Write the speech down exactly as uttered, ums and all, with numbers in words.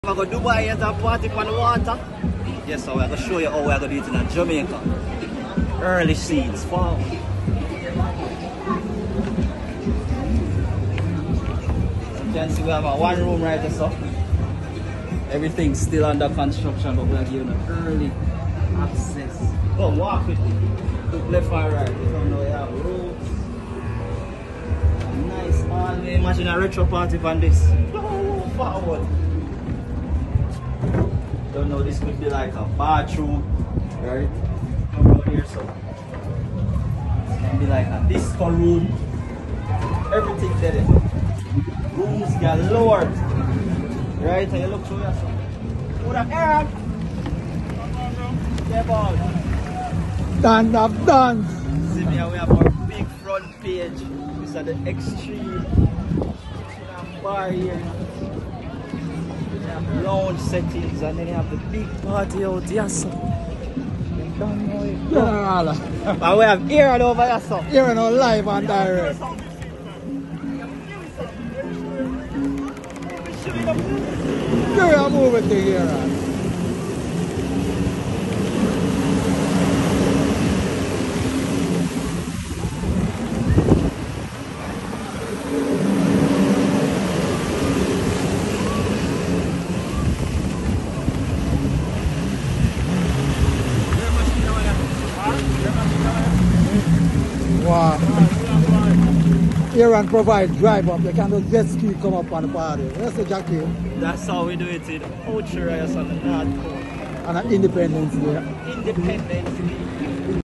I'm going to Dubai and a party on the water. Yes, so I'm going to show you how we're going to do it in Jamaica. Early seeds, fall. You can see we have a one room right there, so everything's still under construction, but we are giving an early access. Come walk with me. Look left and right. You don't know we have roads. Nice hallway. Imagine a retro party on this. Oh, forward. Don't know, this could be like a bathroom, right? Over here, so it can be like a disco room. Everything there. Rooms galore, right? And you look through yourself. What a air! Step out. Stand up, done. See me, we have our big front page. This is the extreme bar here. Lounge settings, and then you have the big party out here, so. Yeah, and we have Aaron over here, so. Aaron on live and direct. Do you move it to Aaron? Wow. Aaron provides drive up, you can just jet ski come up on the party. That's the Jackie. That's how we do it in Ultra on the North Coast. And an Independence Day. Independence Day.